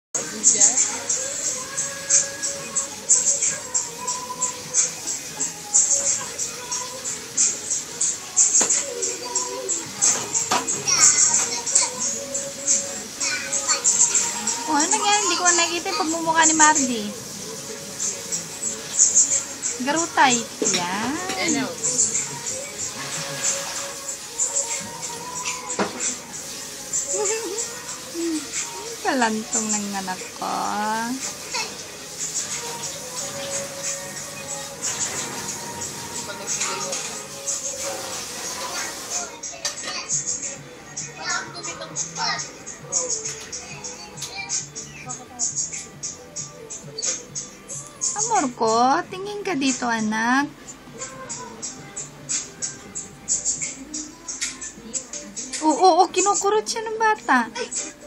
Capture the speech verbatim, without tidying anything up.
Oh, ano nangyari? Hindi ko nakikita yung pagmumukha ni Mardy. Garutay. Yan. Kalantong ng anak ko. Amor ko, tingin ka dito, anak. Oo, oo, kinukurot siya ng bata.